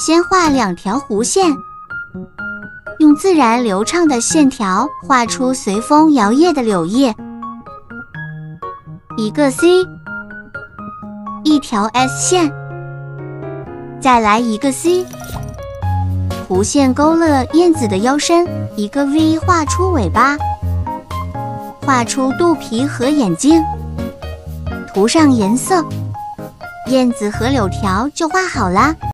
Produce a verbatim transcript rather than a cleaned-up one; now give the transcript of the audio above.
先画两条弧线，用自然流畅的线条画出随风摇曳的柳叶。一个 C， 一条 S 线，再来一个 C。弧线勾勒燕子的腰身，一个 V 画出尾巴，画出肚皮和眼睛，涂上颜色，燕子和柳条就画好啦。